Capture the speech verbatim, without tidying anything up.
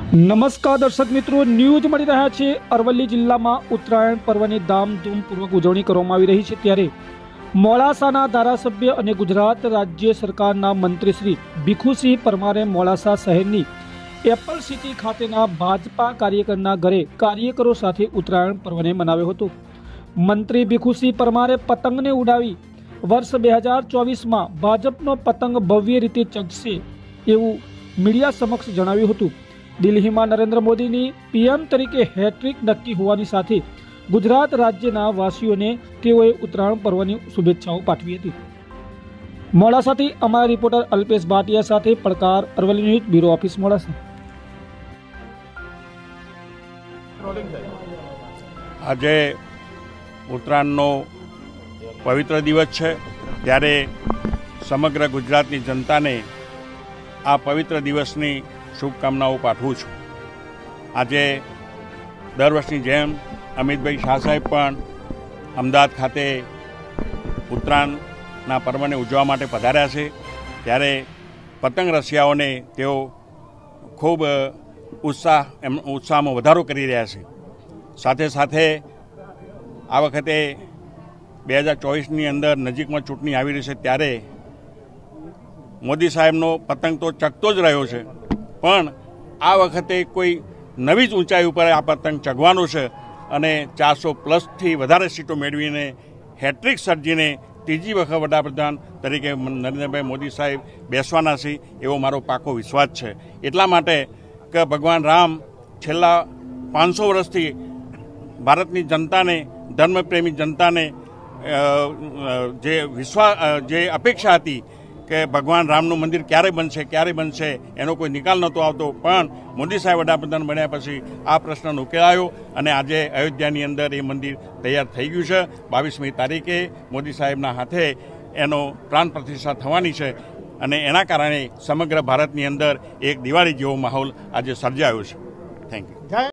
નમસ્કાર દર્શક મિત્રો, ન્યૂઝ મળી રહ્યા છે। અરવલ્લી જિલ્લામાં ઉત્તરાયણ પર્વની ધામધૂમપૂર્વક ઉજવણી કરવામાં આવી રહી છે, ત્યારે મોડાસાના ધારાસભ્ય અને ગુજરાત રાજ્ય સરકારના મંત્રી શ્રી ભીખુસિંહ પરમારે મોડાસા શહેરની એપલ સિટી ખાતેના ભાજપા કાર્યકરના ઘરે કાર્યકરો સાથે ઉત્તરાયણ પર્વને મનાવ્યો હતો। મંત્રી ભીખુસિંહ પરમારે પતંગને ઉડાવી વર્ષ બે હજાર ચોવીસમાં ભાજપનો પતંગ ભવ્ય રીતે ચગશે એવું મીડિયા સમક્ષ જણાવ્યું હતું। દિલ્હીમાં નરેન્દ્ર મોદીની પીએમ તરીકે હેટ્રિક નક્કી હોવાની સાથે ગુજરાત રાજ્યના વાસીઓને તેઓએ ઉત્તરાયણ પર્વની શુભેચ્છાઓ પાઠવી હતી। મોડાસાથી અમારા રિપોર્ટર અલ્પેશ ભાટિયા સાથે પડકાર, Aravalli news bureau office, Modasa. આજે ઉત્તરાયણનો પવિત્ર દિવસ છે, ત્યારે સમગ્ર ગુજરાતની જનતાને આ પવિત્ર દિવસની શુભકામનાઓ પાઠવું છું। આજે દર વર્ષની જેમ અમિતભાઈ શાહ સાહેબ પણ અમદાવાદ ખાતે ઉત્તરાયણના પર્વને ઉજવવા માટે પધાર્યા છે, ત્યારે પતંગ રસિયાઓને તેઓ ખૂબ ઉત્સાહ એમ ઉત્સાહમાં વધારો કરી રહ્યા છે। સાથે સાથે આ વખતે બે હજાર ચોવીસની અંદર નજીકમાં ચૂંટણી આવી રહી છે, ત્યારે મોદી સાહેબનો પતંગ તો ચગતો જ રહ્યો છે, પણ આ વખતે કોઈ નવી જ ઊંચાઈ ઉપર આ પતંગ ચગવાનો છે અને ચારસો પ્લસથી વધારે સીટો મેળવીને હેટ્રિક સર્જીને ત્રીજી વખત વડાપ્રધાન તરીકે નરેન્દ્રભાઈ મોદી સાહેબ બેસવાના છે એવો મારો પાકો વિશ્વાસ છે। એટલા માટે કે ભગવાન રામ છેલ્લા પાંચસો વર્ષથી ભારતની જનતાને, ધર્મપ્રેમી જનતાને જે વિશ્વાસ જે અપેક્ષા હતી કે ભગવાન રામનું મંદિર ક્યારે બનશે ક્યારે બનશે એનો કોઈ નિકાલ નહોતો આવતો, પણ મોદી સાહેબ વડાપ્રધાન બન્યા પછી આ પ્રશ્ન ઉકેલાયો અને આજે અયોધ્યાની અંદર એ મંદિર તૈયાર થઈ ગયું છે। બાવીસમી તારીખે મોદી સાહેબના હાથે એનો પ્રાણ પ્રતિષ્ઠા થવાની છે અને એના કારણે સમગ્ર ભારતની અંદર એક દિવાળી જેવો માહોલ આજે સર્જાયો છે। Thank you.